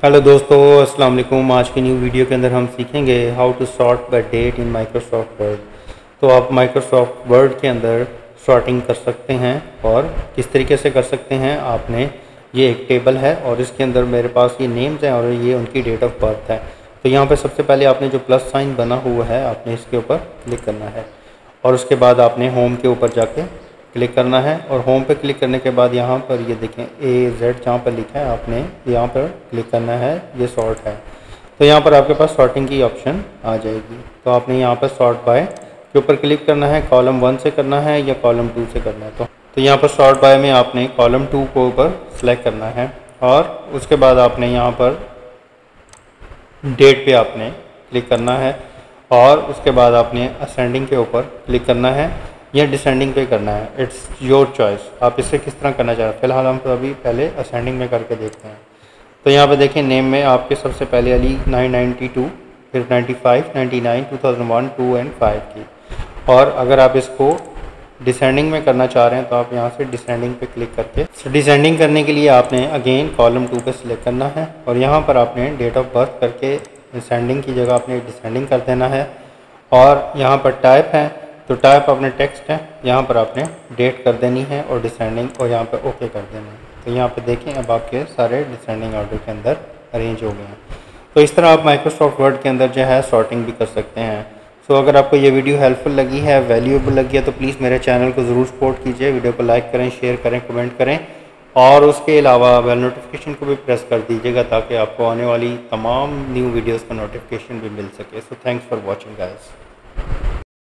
Hello दोस्तों, अस्सलाम वालेकुम। आज की न्यू वीडियो के अंदर हम सीखेंगे how to sort by date in Microsoft Word. तो आप माइक्रोसॉफ्ट वर्ड के अंदर सॉर्टिंग कर सकते हैं और किस तरीके से कर सकते हैं। आपने ये एक टेबल है और इसके अंदर मेरे पास ये नेम्स हैं और ये उनकी डेट ऑफ बर्थ है। तो यहाँ पर सबसे पहले आपने जो प्लस साइन बना हुआ है आपने इसके ऊपर क्लिक करना है और उसके बाद आपने होम के ऊपर जाके क्लिक करना है और होम पे क्लिक करने के बाद यहाँ पर ये देखें AZ जहाँ पर लिखा है आपने यहाँ पर क्लिक करना है। ये सॉर्ट है तो यहाँ पर आपके पास सॉर्टिंग की ऑप्शन आ जाएगी। तो आपने यहाँ पर सॉर्ट बाय के ऊपर क्लिक करना है। कॉलम 1 से करना है या कॉलम 2 से करना है। तो यहाँ पर सॉर्ट बाय में आपने कॉलम 2 को ऊपर सेलेक्ट करना है और उसके बाद आपने यहाँ पर डेट पे आपने क्लिक करना है और उसके बाद आपने असेंडिंग के ऊपर क्लिक करना है या डिसेंडिंग पे करना है। इट्स योर चॉइस, आप इसे किस तरह करना चाह रहे हैं। फ़िलहाल हम तो अभी पहले असेंडिंग में करके देखते हैं। तो यहाँ पे देखें नेम में आपके सबसे पहले अली 992, फिर 95, 99, 2001, 2 एंड 5 की। और अगर आप इसको डिसेंडिंग में करना चाह रहे हैं तो आप यहाँ से डिसेंडिंग पे क्लिक करके डिसेंडिंग करने के लिए आपने अगेन कॉलम 2 पे सिलेक्ट करना है और यहाँ पर आपने डेट ऑफ बर्थ करके डिसेंडिंग की जगह आपने डिसेंडिंग कर देना है। और यहाँ पर टाइप है तो टाइप अपने टेक्स्ट है, यहाँ पर आपने डेट कर देनी है और डिसेंडिंग और यहाँ पर ओके कर देना है। तो यहाँ पे देखें अब आपके सारे डिसेंडिंग ऑर्डर के अंदर अरेंज हो गए हैं। तो इस तरह आप माइक्रोसॉफ्ट वर्ड के अंदर जो है सॉर्टिंग भी कर सकते हैं। सो अगर आपको ये वीडियो हेल्पफुल लगी है, वैल्यूएबल लगी है तो प्लीज़ मेरे चैनल को ज़रूर सपोर्ट कीजिए। वीडियो को लाइक करें, शेयर करें, कमेंट करें और उसके अलावा बेल नोटिफिकेशन को भी प्रेस कर दीजिएगा ताकि आपको आने वाली तमाम न्यू वीडियोज़ का नोटिफिकेशन भी मिल सके। So thanks for watching guys.